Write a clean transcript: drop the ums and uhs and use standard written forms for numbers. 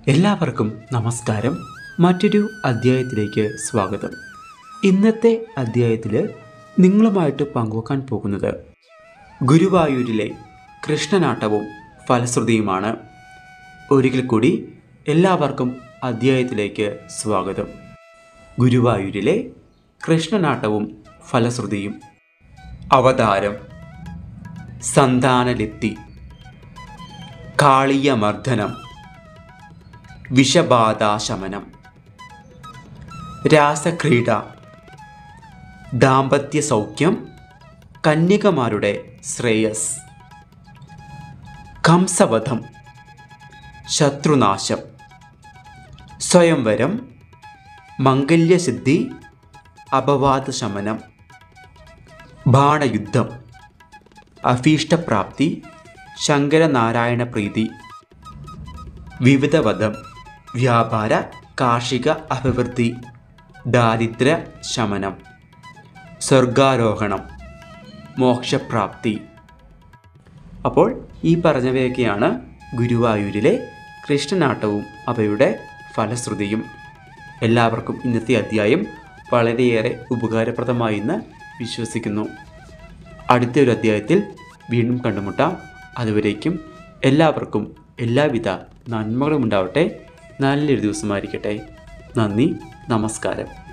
എല്ലാവർക്കും നമസ്കാരം. മറ്റൊരു അധ്യായത്തിലേക്ക് സ്വാഗതം. ഇന്നത്തെ അധ്യായത്തിൽ നിങ്ങളുമായിട്ട് പങ്കുവെക്കാൻ പോകുന്നത് ഗുരുവായൂരിലെ കൃഷ്ണനാട്ടവും ഫലശ്രുതിയുമാണ്. ഒരിക്കൽ കൂടി എല്ലാവർക്കും അധ്യായത്തിലേക്ക് സ്വാഗതം. ഗുരുവായൂരിലെ കൃഷ്ണനാട്ടവും ഫലശ്രുതിയും. അവതാരം: സന്താനലിപ്തി, കാളിയമർദ്ദനം, വിഷബാധാശമനം, രാസക്രീഡ, ദാമ്പത്യ സൗഖ്യം, കന്യകമാരുടെ ശ്രേയസ്, കംസവധം, ശത്രുനാശം, സ്വയംവരം, മംഗല്യസിദ്ധി, അപവാദശമനം, ബാണയുദ്ധം, അഭീഷ്ടപ്രാപ്തി, ശങ്കരനാരായണ പ്രീതി, വിവിധവധം, വ്യാപാര കാർഷിക അഭിവൃദ്ധി, ദാരിദ്ര്യ ശമനം, സ്വർഗാരോഹണം, മോക്ഷപ്രാപ്തി. അപ്പോൾ ഈ പറഞ്ഞവയൊക്കെയാണ് ഗുരുവായൂരിലെ കൃഷ്ണനാട്ടവും അവയുടെ ഫലശ്രുതിയും. എല്ലാവർക്കും ഇന്നത്തെ അധ്യായം വളരെയേറെ ഉപകാരപ്രദമായി എന്ന് വിശ്വസിക്കുന്നു. അടുത്ത ഒരു അധ്യായത്തിൽ വീണ്ടും കണ്ടുമുട്ടാം. അതുവരേക്കും എല്ലാവർക്കും എല്ലാവിധ നന്മകളും ഉണ്ടാവട്ടെ. നല്ലൊരു ദിവസമായിരിക്കട്ടെ. നന്ദി, നമസ്കാരം.